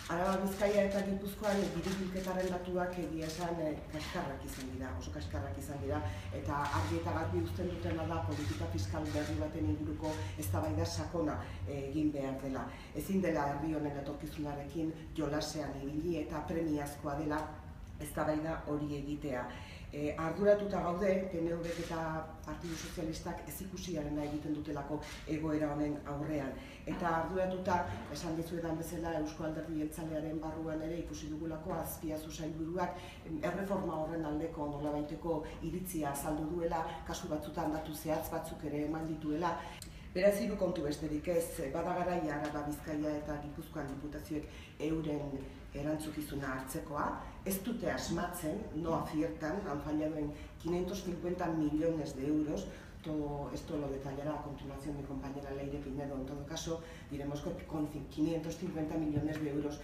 Araba, Bizkaia eta Gipuzkoan diru-bilketaren datuak egia esan kaskarrak izan dira, oso kaskarrak izan dira, eta argi eta garbi uzten dutena da politika fiskal berri baten inguruko eztabaida sakona egin behar dela. Ezin dela herri honen etorkizunarekin jolasean ibili eta premiazkoa dela eztabaida hori egitea. Arduratuta gaude, PNV eta Partidu Sozialistak ezikusiarena egiten dutelako egoera honen aurrean. Eta arduratuta, esan dizuetan bezala Eusko Alderdi Jeltzalearen barruan ere ikusi dugulako Azpiazu sailburuak erreforma horren aldeko nolabaiteko iritzia azaldu duela, kasu batzutan datu zehatz batzuk ere eman dituela. Beraz, hiru kontu besterik ez, bada garaia Araba, Bizkaia eta Gipuzkoan diputazioek euren erantzukizuna hartzekoa, ez dute asmatzen, no aciertan, han fallado en 550 millones de euros. Esto lo detallará a continuación mi compañera Leire Pinedo. En todo caso, diremos que con 550 millones de euros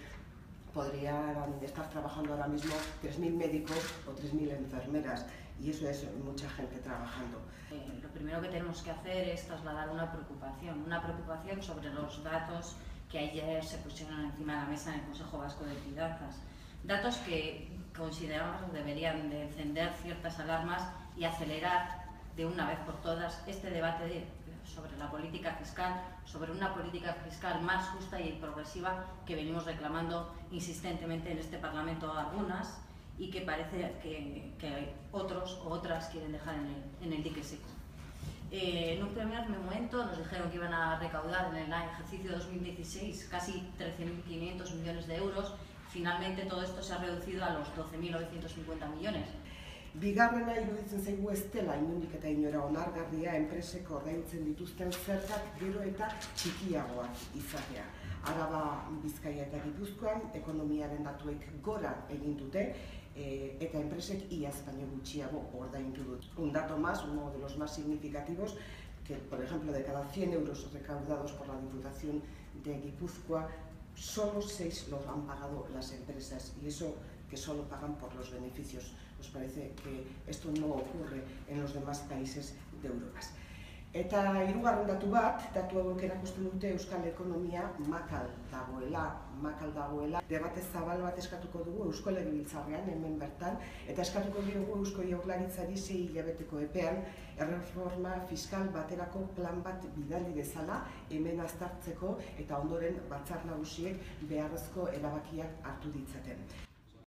podrían estar trabajando ahora mismo 3.000 médicos o 3.000 enfermeras, y eso es mucha gente trabajando. Lo primero que tenemos que hacer es trasladar una preocupación sobre los datos que ayer se pusieron encima de la mesa en el Consejo Vasco de Finanzas. Datos que consideramos deberían de encender ciertas alarmas y acelerar de una vez por todas este debate sobre la política fiscal, sobre una política fiscal más justa y progresiva que venimos reclamando insistentemente en este Parlamento algunas y que parece que otros o otras quieren dejar en el dique seco. En un primer momento nos dijeron que iban a recaudar en el ejercicio 2016 casi 13.500 millones de euros. Finalmente todo esto se ha reducido a los 12.950 millones. Bigarrena iruditzen zaigu ez dela inondik eta inora onargarria enpresek ordaintzen dituzten zergak gero eta txikiagoak izatea. Araba, Bizkaia eta Gipuzkoan ekonomiaren datuek gora egin dute eta enpresek iaz baino gutxiago ordaindu dut. Un dato más, uno de los más significativos, que por ejemplo de cada 100 euros recaudados por la Diputación de Guipúzcoa, solo 6 los han pagado las empresas, y eso que solo pagan por los beneficios. Nos parece que esto no ocurre en los demás países de Europa. Eta hirugarren datu hauek erakusten dute euskal ekonomia makal dagoela. Debate zabal bat eskatuko dugu Eusko Legebiltzarrean hemen bertan, eta eskatuko diogu Eusko Jaurlaritzari 6 hilabeteko epean erreforma fiskal baterako plan bat bidali dezala hemen aztertzeko eta ondoren batzar nagusiek beharrezko erabakiak hartu ditzaten.